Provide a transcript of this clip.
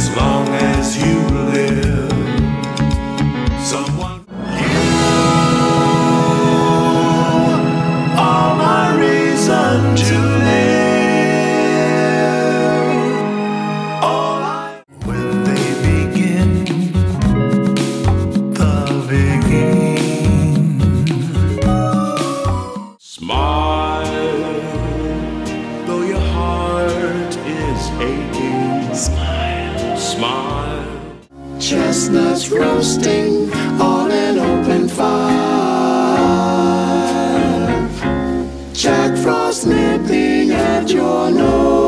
as long as you live. Someone, you are my reason to live. All I, when they begin, the begin. Smile, though your heart is aching. Smile, smile. Chestnuts roasting on an open fire. Jack Frost nipping at your nose.